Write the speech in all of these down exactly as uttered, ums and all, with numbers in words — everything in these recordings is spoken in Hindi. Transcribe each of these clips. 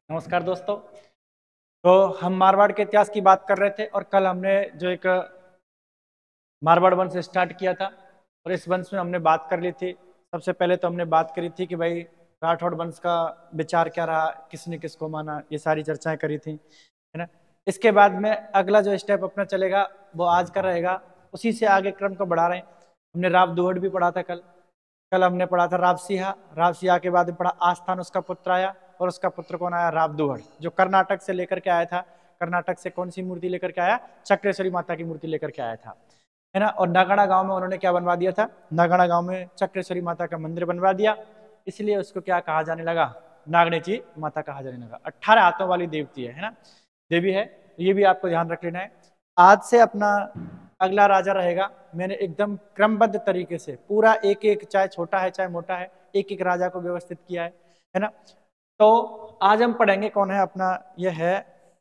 नमस्कार दोस्तों। तो हम मारवाड़ के इतिहास की बात कर रहे थे और कल हमने जो एक मारवाड़ वंश स्टार्ट किया था और इस वंश में हमने बात कर ली थी। सबसे पहले तो हमने बात करी थी कि भाई राठौड़ वंश का विचार क्या रहा, किसने किसको माना, ये सारी चर्चाएं करी थी, है ना। इसके बाद में अगला जो स्टेप अपना चलेगा वो आज का रहेगा, उसी से आगे क्रम को बढ़ा रहे हैं। हमने राव दुहड़ भी पढ़ा था कल कल हमने पढ़ा था रावसिहा। रावसिहा के बाद में पढ़ा आस्थान, उसका पुत्र आया और उसका पुत्र कौन आया? राव दुहड़, जो कर्नाटक से लेकर के आया था। कर्नाटक से कौन सी मूर्ति लेकर के आया? चक्रेश्वरी माता की मूर्ति लेकर के आया था, है ना। और नागड़ा गांव में उन्होंने क्या बनवा दिया था? नागड़ा गांव में चक्रेश्वरी माता का मंदिर बनवा दिया, इसलिए उसको क्या कहा जाने लगा? नागणेची माता कहा जाने लगा। अट्ठारह हाथों वाली देवती है, है ना, देवी है। ये भी आपको ध्यान रख लेना है। आज से अपना अगला राजा रहेगा, मैंने एकदम क्रमबद्ध तरीके से पूरा एक एक, चाहे छोटा है चाहे मोटा है, एक एक राजा को व्यवस्थित किया है, है ना। तो आज हम पढ़ेंगे कौन है अपना, यह है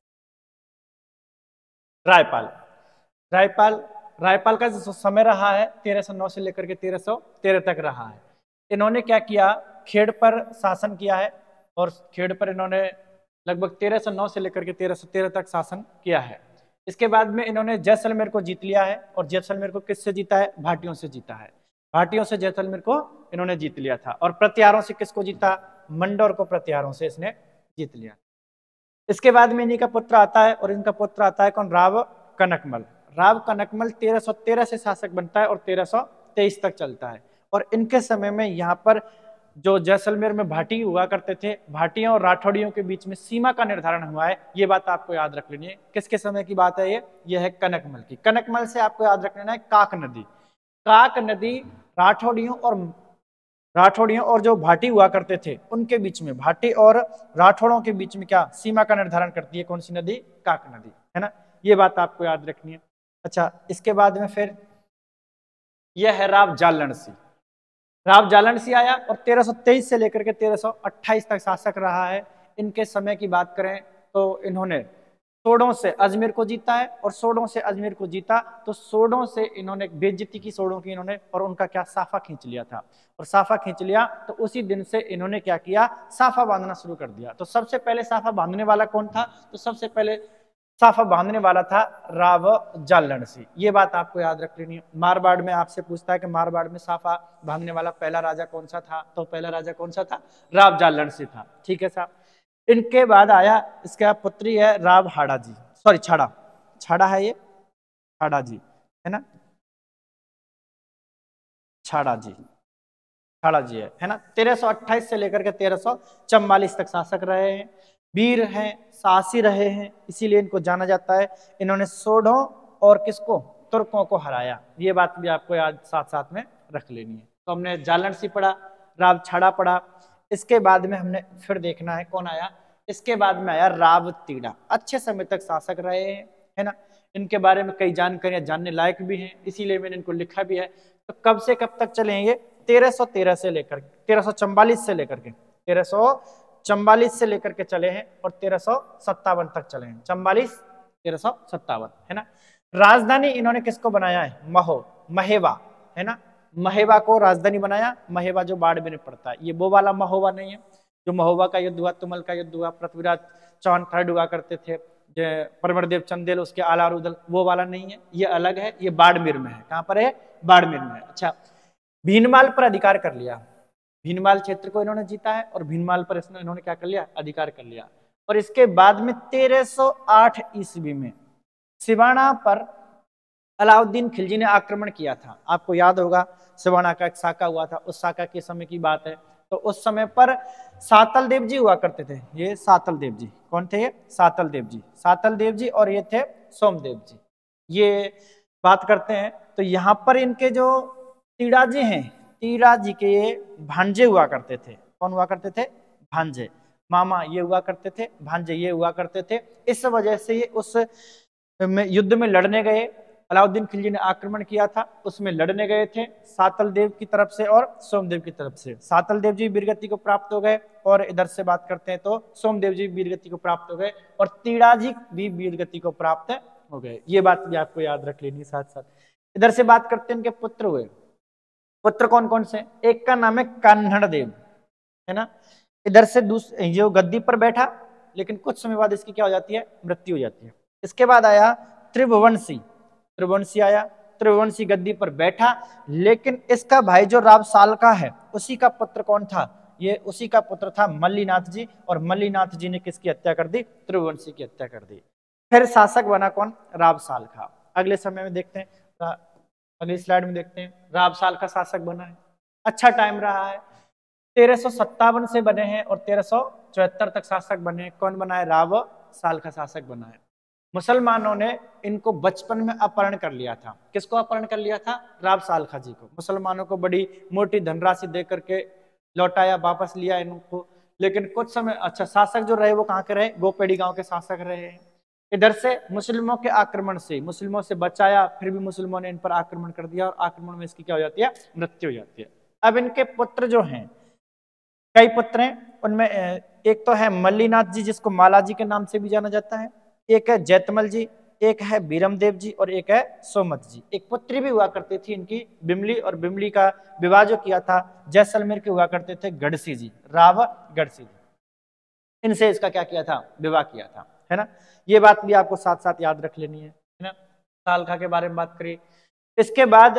रायपाल। रायपाल रायपाल का जो समय रहा है तेरह सौ नौ से लेकर के तेरह सौ तेरह तक रहा है। इन्होंने क्या किया? खेड़ पर शासन किया है और खेड़ पर इन्होंने लगभग तेरह सौ नौ से लेकर के तेरह सौ तेरह तक शासन किया है। इसके बाद में इन्होंने जैसलमेर को जीत लिया है और जैसलमेर को किससे जीता है? भाटियों से जीता है। भाटियों से जैसलमेर को इन्होंने जीत लिया था। और प्रत्यारों से किसको जीता? मंडोर को प्रत्यारों से इसने जीत लिया। इसके बाद में इन्हीं का पुत्र आता है और इनका पुत्र आता है कौन? राव कनकमल। राव कनकमल तेरह सौ तेरह से शासक बनता है और तेरह सौ तेईस तक चलता है। और इनके समय में यहाँ पर जो जैसलमेर में भाटी हुआ करते थे, भाटियों और राठौड़ियों के बीच में सीमा का निर्धारण हुआ है। ये बात आपको याद रख लेनी है। किसके समय की बात है ये? ये है कनकमल की। कनकमल से आपको याद रख लेना है काक नदी। काक नदी राठौड़ियों और राठौड़ियों और जो भाटी हुआ करते थे उनके बीच में, भाटी और राठौड़ों के बीच में क्या सीमा का निर्धारण करती है? कौन सी नदी? काक नदी, है ना। ये बात आपको याद रखनी है। अच्छा, इसके बाद में फिर यह है राव जालनसी। राव जालनसी आया और तेरह सौ तेईस से लेकर के तेरह सौ अट्ठाईस तक शासक रहा है। इनके समय की बात करें तो इन्होंने सोडों से अजमेर को जीता है और सोडों से अजमेर को जीता तो सोडों से इन्होंने बेइज्जती की, सोडों की इन्होंने, और उनका क्या साफा खींच लिया था। और साफा खींच लिया तो उसी दिन से इन्होंने क्या किया? साफा बांधना शुरू कर दिया। तो सबसे पहले साफा बांधने वाला कौन था? तो सबसे पहले साफा बांधने वाला था राव जालनसी। ये बात आपको याद रख लेनी है। मारवाड़ में आपसे पूछता है कि मारवाड़ में साफा बांधने वाला पहला राजा कौन सा था? तो पहला राजा कौन सा था? राव जालनसी था। ठीक है साहब। इनके बाद आया, इसका पुत्री है राव हाड़ा जी, सॉरी छाड़ा, छाड़ा है ये, छाड़ा जी, है ना, छाड़ा जी, छाड़ा जी है, है ना। तेरह सौ अट्ठाईस से लेकर के तेरह सौ चौवालीस तक शासक रहे हैं, वीर हैं, साहसी रहे हैं, इसीलिए इनको जाना जाता है। इन्होंने सोढ़ों और किसको? तुर्कों को हराया। ये बात भी आपको याद साथ साथ में रख लेनी है। तो हमने जालनसी पढ़ा, राव छाड़ा पढ़ा। इसके बाद में हमने फिर देखना है कौन आया। इसके बाद में आया राव तीड़ा। अच्छे समय तक शासक रहे हैं, है ना। इनके बारे में कई जानकारियां जानने लायक भी हैं, इसीलिए मैंने इनको लिखा भी है। तो कब से कब तक चलेंगे? तेरह सौ तेरह से लेकर तेरह सौ चौवालीस से लेकर के तेरह सौ चौवालीस से लेकर के चले हैं और तेरह सौ सत्तावन तक चले हैं। चौवालीस, तेरह सौ सत्तावन, है ना। राजधानी इन्होंने किसको बनाया है? महो, महेवा, है ना। महेवा को राजधानी बनाया। महेवा जो बाड़मेर में पड़ता है, ये वो वाला महोवा नहीं है जो महोबा का युद्ध हुआ, तुमल का युद्ध हुआ, पृथ्वीराज चौहान थर्ड हुआ करते थे, परमरदेव चंदेल उसके आला रुदल, वो वाला नहीं है, ये अलग है। ये बाड़मेर में है। कहां पर है? बाड़मेर में है। अच्छा, भीनमाल पर अधिकार कर लिया। भीनमाल क्षेत्र को इन्होंने जीता है और भीनमाल पर इसने इन्होंने क्या कर लिया? अधिकार कर लिया। और इसके बाद में तेरह सौ आठ ईस्वी में सिवाना पर अलाउद्दीन खिलजी ने आक्रमण किया था। आपको याद होगा सिवाना का एक साका हुआ था, उस साका के समय की बात है। तो उस समय पर सातल देव जी हुआ करते थे। ये सातल देव जी कौन थे? ये सातल देव जी, सातल देव जी, और ये थे सोमदेव जी। ये बात करते हैं तो यहाँ पर इनके जो तीड़ा जी हैं, तीड़ा जी के ये भांजे हुआ करते थे। कौन हुआ करते थे? भांजे। मामा ये हुआ करते थे, भांजे ये हुआ करते थे। इस वजह से ये उस में युद्ध में लड़ने गए। अलाउद्दीन खिलजी ने आक्रमण किया था, उसमें लड़ने गए थे सातल देव की तरफ से और सोमदेव की तरफ से। सातल देव जी वीरगति को प्राप्त हो गए और इधर से बात करते हैं तो सोमदेव जी वीरगति को प्राप्त हो गए और तीड़ा जी भी वीरगति को प्राप्त हो गए। ये बात भी आपको याद रख लेनी साथ साथ। इधर से बात करते हैं इनके पुत्र हुए। पुत्र कौन कौन से? एक का नाम है कान्हड़ देव, है ना। इधर से दूसरे जो गद्दी पर बैठा लेकिन कुछ समय बाद इसकी क्या हो जाती है, मृत्यु हो जाती है। इसके बाद आया त्रिभुवंशी, त्रिभुवंशी आया, त्रिभुवंशी गद्दी पर बैठा, लेकिन इसका भाई जो रावसाल का है उसी का पुत्र कौन था, ये उसी का पुत्र था मल्लीनाथ जी, और मल्लीनाथ जी ने किसकी हत्या कर दी, त्रिभुवंशी की हत्या कर दी। फिर शासक बना कौन, रावसाल का। अगले समय में देखते हैं, अगली स्लाइड में देखते हैं, रावसाल का शासक बना है, अच्छा टाइम रहा है, तेरह सौ सत्तावन से बने हैं और तेरह सौ चौहत्तर तक शासक बने। कौन बना है, रावसाल का शासक बना है। मुसलमानों ने इनको बचपन में अपहरण कर लिया था। किसको अपहरण कर लिया था, रावसाल खा जी को। मुसलमानों को बड़ी मोटी धनराशि दे करके लौटाया, वापस लिया इनको, लेकिन कुछ समय अच्छा शासक जो रहे वो कहाँ के रहे, गोपेड़ी गांव के शासक रहे। इधर से मुस्लिमों के आक्रमण से मुस्लिमों से बचाया, फिर भी मुसलमानों ने इन पर आक्रमण कर दिया और आक्रमण में इसकी क्या हो जाती है, मृत्यु हो जाती है। अब इनके पुत्र जो हैं, कई पुत्र हैं, उनमें एक तो है मल्लीनाथ जी जिसको मालाजी के नाम से भी जाना जाता है, एक है जैतमल जी, एक है बीरमदेव जी और एक है सोमत जी। एक पुत्री भी हुआ करती थी इनकी बिमली, और बिमली का विवाह जो किया था जैसलमेर के हुआ करते थे गढ़सी जी, राव गढ़सी जी, इनसे इसका क्या किया था, विवाह किया था, है ना। ये बात भी आपको साथ साथ याद रख लेनी है, है ना। सालखा के बारे में बात करिए। इसके बाद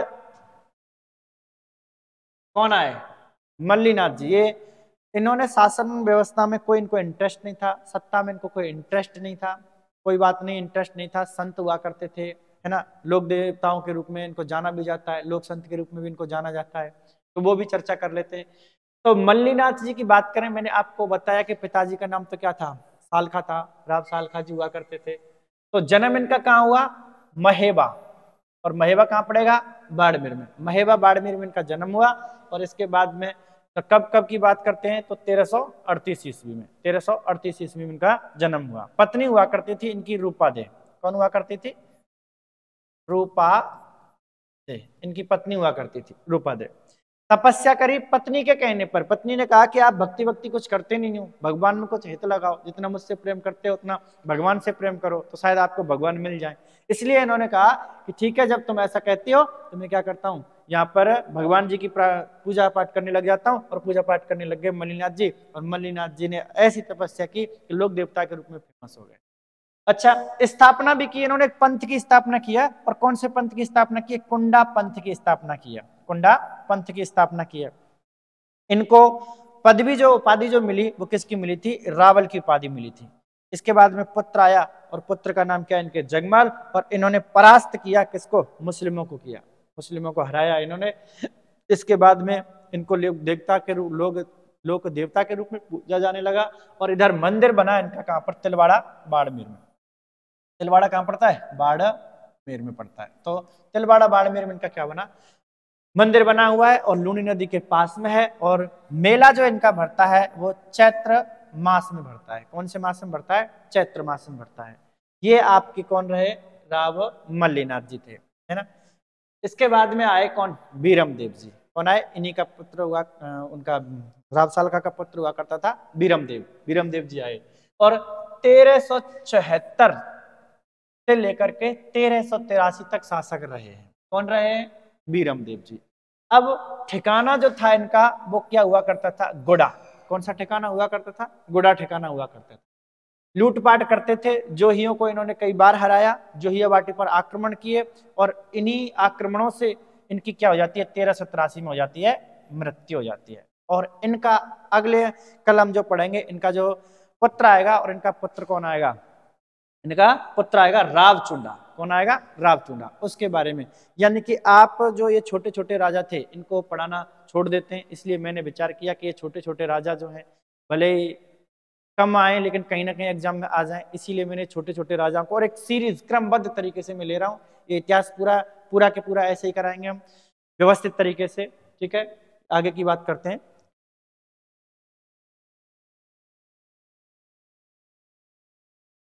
कौन आए, मल्लीनाथ जी। ये इन्होंने शासन व्यवस्था में कोई इनको इंटरेस्ट नहीं था, सत्ता में इनको कोई इंटरेस्ट नहीं था, कोई बात नहीं, इंटरेस्ट नहीं था। संत हुआ करते थे, है ना, लोक देवताओं के रूप में इनको जाना भी जाता है, लोक संत के रूप में भी इनको जाना जाता है, तो वो भी चर्चा कर लेते हैं। तो मल्लीनाथ जी की बात करें, मैंने आपको बताया कि पिताजी का नाम तो क्या था, सालखा था, राव सालखा जी हुआ करते थे। तो जन्म इनका कहाँ हुआ, महेबा, और महेबा कहाँ पड़ेगा, बाड़मेर में। महेबा बाड़मेर में इनका जन्म हुआ, और इसके बाद में तो कब कब की बात करते हैं, तो तेरह सौ अड़तीस ईस्वी में, तेरह सौ अड़तीस ईस्वी में इनका जन्म हुआ। पत्नी हुआ करती थी इनकी रूपा दे। कौन हुआ करती थी, रूपा दे, इनकी पत्नी हुआ करती थी रूपा दे। तपस्या करी पत्नी के कहने पर। पत्नी ने कहा कि आप भक्ति भक्ति कुछ करते नहीं हो, भगवान में कुछ हित लगाओ, जितना मुझसे प्रेम करते हो उतना भगवान से प्रेम करो, तो शायद आपको भगवान मिल जाए। इसलिए इन्होंने कहा कि ठीक है, जब तुम ऐसा कहती हो तो मैं क्या करता हूँ, यहाँ पर भगवान जी की पूजा पाठ करने लग जाता हूँ। और पूजा पाठ करने लग गए मल्लीनाथ जी, और मल्लीनाथ जी ने ऐसी तपस्या की कि लोक देवता के रूप में फेमस हो गए। अच्छा, स्थापना भी की इन्होंने, पंथ की स्थापना किया। और कौन से पंथ की स्थापना की, कुंडा पंथ की स्थापना किया, कुंडा पंथ की स्थापना किया। इनको पदवी जो उपाधि जो मिली वो किसकी मिली थी, रावल की उपाधि मिली थी। इसके बाद में पुत्र आया, और पुत्र का नाम क्या है, इनके जगमाल। और इन्होंने परास्त किया किसको, मुस्लिमों को किया, मुस्लिमों को हराया इन्होंने। इसके बाद में इनको लोक देवता के रूप लोग लोक देवता के रूप में पूजा जाने लगा। और इधर मंदिर बना इनका कहाँ पर, तिलवाड़ा बाड़मेर में। तिलवाड़ा कहाँ पड़ता है, बाड़मेर में पड़ता है। तो तिलवाड़ा बाड़मेर में इनका क्या बना, मंदिर बना हुआ है, और लूनी नदी के पास में है। और मेला जो इनका भरता है वो चैत्र मास में भरता है। कौन से मास में भरता है, चैत्र मास में भरता है। ये आपके कौन रहे, राव मल्लीनाथ जी थे, है ना। इसके बाद में आए कौन, बीरमदेव जी। कौन आए, इन्हीं का पुत्र हुआ, उनका राव सालखा का पुत्र हुआ करता था बीरमदेव, बीरमदेव जी आए। और तेरह सौ चौहत्तर से लेकर के तेरह सौ तिरासी तक शासक रहे हैं। कौन रहे हैं, बीरमदेव जी। अब ठिकाना जो था इनका वो क्या हुआ करता था, गुड़ा। कौन सा ठिकाना हुआ करता था, गुड़ा ठिकाना हुआ करता था। लूटपाट करते थे, जोहियों को इन्होंने कई बार हराया, जोहिया बाटी पर आक्रमण किए, और इन्हीं आक्रमणों से इनकी क्या हो जाती है, तेरह सौ तिरासी में हो जाती है मृत्यु हो जाती है। और इनका अगले कल हम जो पढ़ेंगे, इनका जो पुत्र आएगा, और इनका पुत्र कौन आएगा, इनका पुत्र आएगा रावचुंडा। कौन आएगा, रावचुंडा, उसके बारे में। यानी कि आप जो ये छोटे छोटे राजा थे इनको पढ़ाना छोड़ देते हैं, इसलिए मैंने विचार किया कि ये छोटे छोटे राजा जो हैं भले कम आए लेकिन कहीं ना कहीं एग्जाम में आ जाएं, इसीलिए मैंने छोटे छोटे राजाओं को और एक सीरीज क्रमबद्ध तरीके से मैं ले रहा हूँ। ये इतिहास पूरा पूरा के पूरा ऐसे ही कराएंगे हम व्यवस्थित तरीके से, ठीक है। आगे की बात करते हैं।